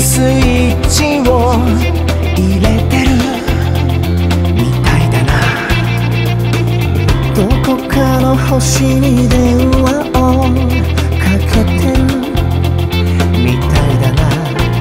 スイッチを入れてるみたいだな。どこかの星に電話をかけてるみたいだな。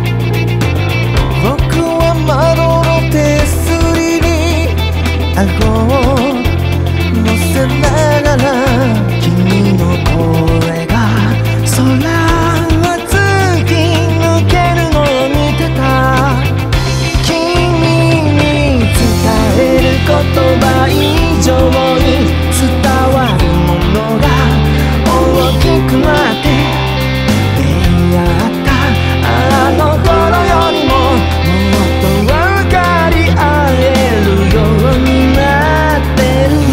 僕は窓の手すりに顎を乗せながら君の声が空を突き抜けるのを見てた。君に伝える言葉以上に伝わるものが大きくなって出会ったあの頃よりももっと分かり合えるようになってる。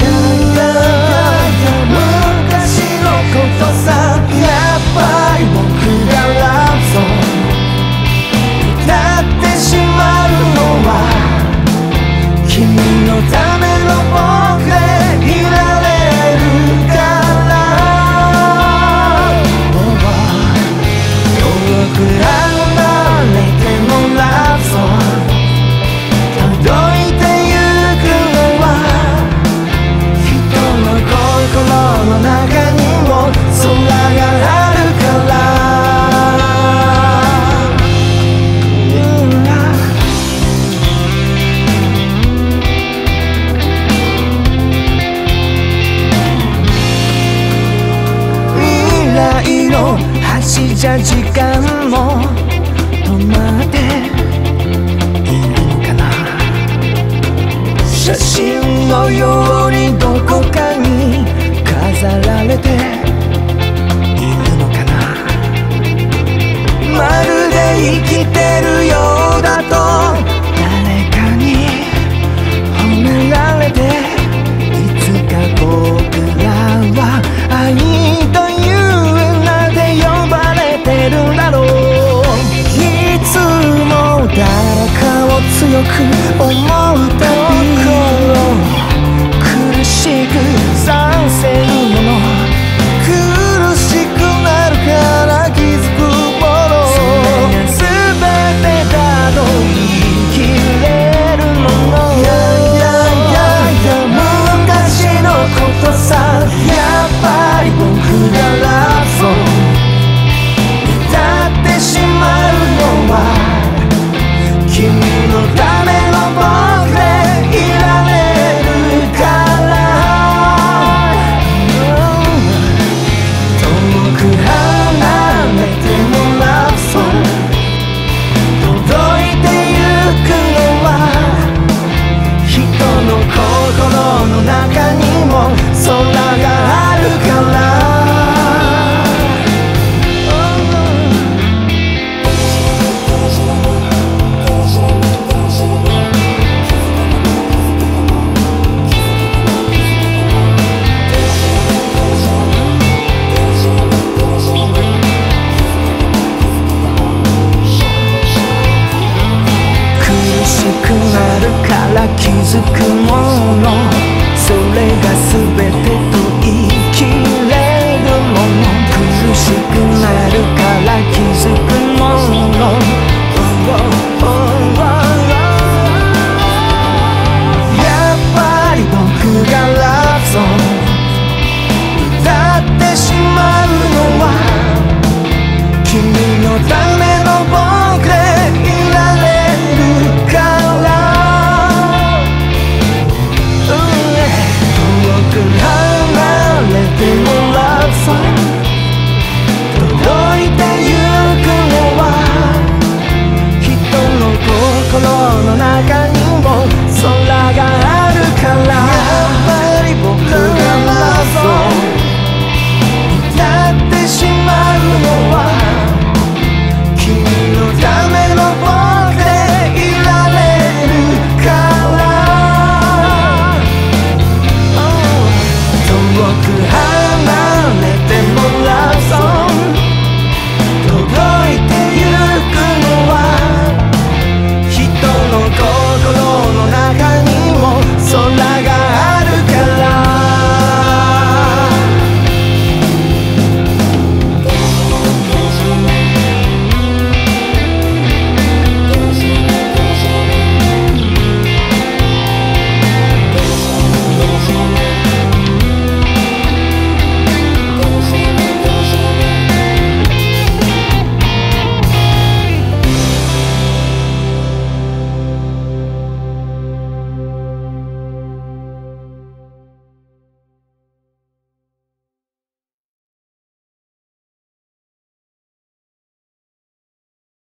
昔のことさ、やっぱり僕がラブソング歌ってしまうのは君のための僕でいられるから。遠く離れてもラブソング届いてゆくのは人の心の中にも空があるから。未来の橋じゃ時間も止まっているのかな。写真のようにどこかに飾られているのかな。まるで生きてるようだと誰かに褒められて、いつか僕らは愛という名で呼ばれてるんだろう。いつも誰かを強く思うたび苦しくさせるもの、苦しくなるから気づくもの、全てたどりきれるもの。昔のことさ、やっぱり僕がラブソング歌ってしまうのは君のための僕でいられるから。遠く離れてもラブソング届いてゆくのは人の心の中にも空があるから。苦しくなるから気づくもの、それが全てと言い切れるもの。苦しくなるから気づくもの、やっぱり僕がラブソング歌ってしまうのは君のための僕でいられるから。遠く離れてもラブソング届いてゆくのは人の心の中にも空があるから。やっぱり僕がラブソング歌ってしまうのは君のための僕でいられるから。遠く離れてもラブソング